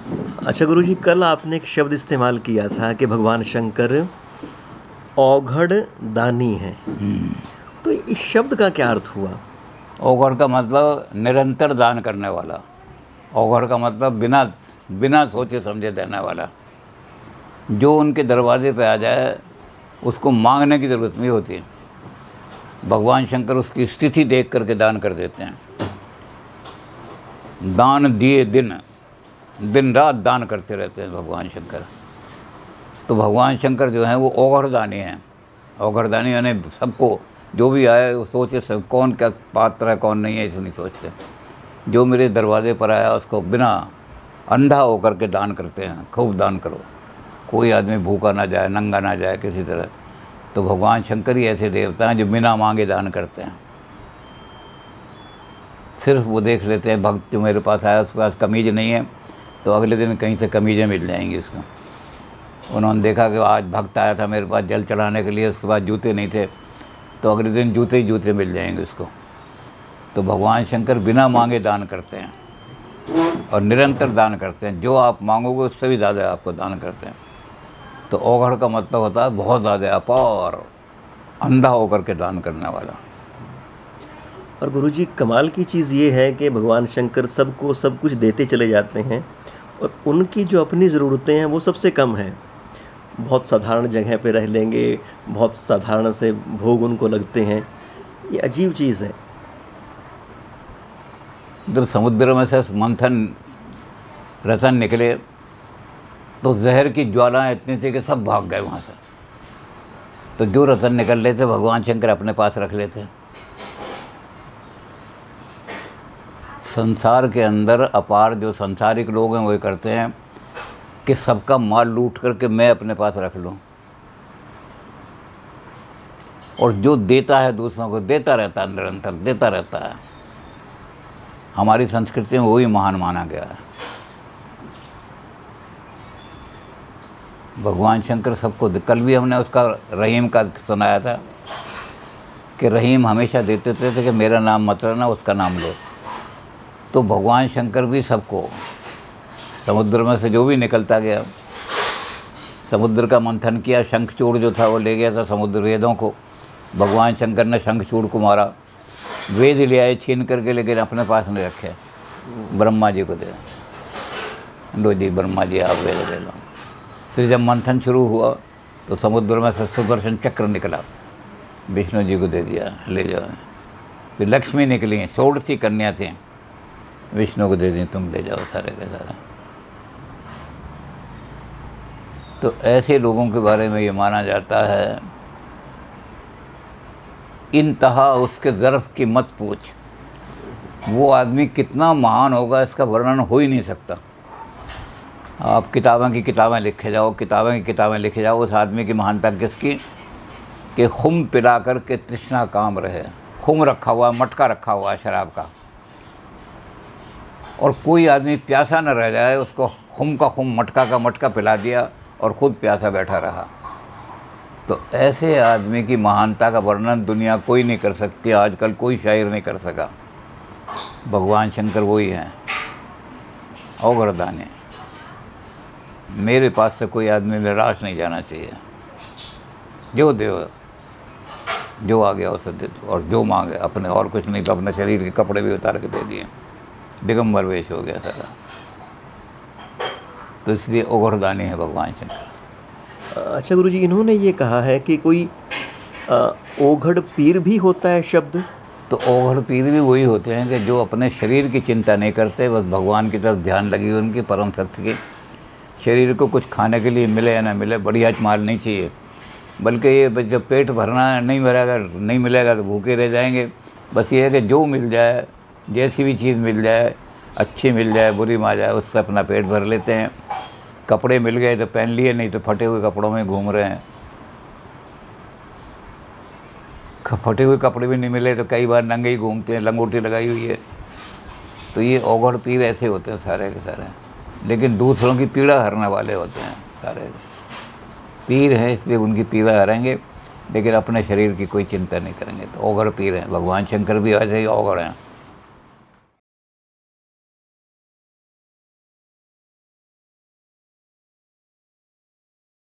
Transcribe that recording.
अच्छा गुरुजी, कल आपने एक शब्द इस्तेमाल किया था कि भगवान शंकर औघड़ दानी हैं। तो इस शब्द का क्या अर्थ हुआ? औघड़ का मतलब निरंतर दान करने वाला। औघड़ का मतलब बिना बिना सोचे समझे देने वाला। जो उनके दरवाजे पे आ जाए उसको मांगने की ज़रूरत नहीं होती। भगवान शंकर उसकी स्थिति देख करके दान कर देते हैं। दान दिए दिन दिन रात दान करते रहते हैं भगवान शंकर। तो भगवान शंकर जो हैं वो औघड़दानी हैं। औघड़दानी यानी सबको जो भी आए वो सोचे सब कौन क्या पात्र है कौन नहीं है, ऐसे नहीं सोचते। जो मेरे दरवाजे पर आया उसको बिना अंधा होकर के दान करते हैं। खूब दान करो, कोई आदमी भूखा ना जाए, नंगा ना जाए किसी तरह। तो भगवान शंकर ही ऐसे देवता हैं जो बिना मांगे दान करते हैं। सिर्फ वो देख लेते हैं भक्त जो मेरे पास आया उसके पास कमीज नहीं है तो अगले दिन कहीं से कमीज़ें मिल जाएंगी उसको। उन्होंने देखा कि आज भक्त आया था मेरे पास जल चढ़ाने के लिए, उसके बाद जूते नहीं थे तो अगले दिन जूते ही जूते मिल जाएंगे उसको। तो भगवान शंकर बिना मांगे दान करते हैं और निरंतर दान करते हैं। जो आप मांगोगे उससे भी ज़्यादा आपको दान करते हैं। तो औघड़ का मतलब होता है बहुत ज़्यादा अपार, अंधा होकर के दान करने वाला। और गुरुजी, कमाल की चीज़ ये है कि भगवान शंकर सबको सब कुछ देते चले जाते हैं और उनकी जो अपनी ज़रूरतें हैं वो सबसे कम हैं। बहुत साधारण जगह पे रह लेंगे, बहुत साधारण से भोग उनको लगते हैं। ये अजीब चीज़ है। जब समुद्र में से मंथन रतन निकले तो जहर की ज्वालाएं इतनी थी कि सब भाग गए वहाँ से। तो जो रतन निकल रहे थे भगवान शंकर अपने पास रख लेते। संसार के अंदर अपार जो संसारिक लोग हैं वही करते हैं कि सबका माल लूट करके मैं अपने पास रख लूं, और जो देता है दूसरों को देता रहता है, निरंतर देता रहता है। हमारी संस्कृति में वही महान माना गया है। भगवान शंकर सबको कल भी हमने उसका रहीम का सुनाया था कि रहीम हमेशा देते थे कि मेरा नाम मत लेना, उसका नाम लो। तो भगवान शंकर भी सबको समुद्र में से जो भी निकलता गया, समुद्र का मंथन किया, शंखचूड़ जो था वो ले गया था समुद्र वेदों को। भगवान शंकर ने शंखचूड़ को मारा, वेद ले आए छीन करके, लेकिन अपने पास नहीं रखे, ब्रह्मा जी को दे। लो जी ब्रह्मा जी आप वेद ले लो। फिर जब मंथन शुरू हुआ तो समुद्र में से सुदर्शन चक्र निकला, विष्णु जी को दे दिया, ले जाओ। फिर लक्ष्मी निकली, 16 कन्या थी, विष्णु को दे दी, तुम ले जाओ सारे के सारे। तो ऐसे लोगों के बारे में ये माना जाता है इंतहा उसके ज़र्फ़ की मत पूछ। वो आदमी कितना महान होगा इसका वर्णन हो ही नहीं सकता। आप किताबें की किताबें लिखे जाओ, किताबें की किताबें लिखे जाओ, उस आदमी की महानता किसकी कि खुम पिला कर के तृष्णा काम रहे। खुम रखा हुआ, मटका रखा हुआ है शराब का, और कोई आदमी प्यासा न रह जाए, उसको खुम का खुम, मटका का मटका पिला दिया और ख़ुद प्यासा बैठा रहा। तो ऐसे आदमी की महानता का वर्णन दुनिया कोई नहीं कर सकती, आजकल कोई शायर नहीं कर सका। भगवान शंकर वही हैं, औघड़दानी। मेरे पास से कोई आदमी निराश नहीं जाना चाहिए। जो दे जो आ गया उसे दे दो, और जो मांगे अपने, और कुछ नहीं तो अपने शरीर के कपड़े भी उतार के दे दिए, दिगंबर वेश हो गया सारा। तो इसलिए औघड़दानी है भगवान शंकर। अच्छा गुरुजी, इन्होंने ये कहा है कि कोई औघड़ पीर भी होता है शब्द। तो औघड़ पीर भी वही होते हैं कि जो अपने शरीर की चिंता नहीं करते, बस भगवान की तरफ ध्यान लगी हुई उनकी, परम सत्य की। शरीर को कुछ खाने के लिए मिले या ना मिले, बढ़िया माल नहीं चाहिए, बल्कि ये जब पेट भरना है, नहीं मिलेगा तो भूखे रह जाएंगे। बस ये है कि जो मिल जाए, जैसी भी चीज़ मिल जाए, अच्छी मिल जाए बुरी मिल जाए, उससे अपना पेट भर लेते हैं। कपड़े मिल गए तो पहन लिए, नहीं तो फटे हुए कपड़ों में घूम रहे हैं। फटे हुए कपड़े भी नहीं मिले तो कई बार नंगे ही घूमते हैं, लंगोटी लगाई हुई है। तो ये औघड़ पीर ऐसे होते हैं सारे के सारे, लेकिन दूसरों की पीड़ा हरने वाले होते हैं सारे। पीर हैं इसलिए उनकी पीड़ा हरेंगे, लेकिन अपने शरीर की कोई चिंता नहीं करेंगे। तो औघड़ पीर हैं। भगवान शंकर भी ऐसे ही औघड़ हैं।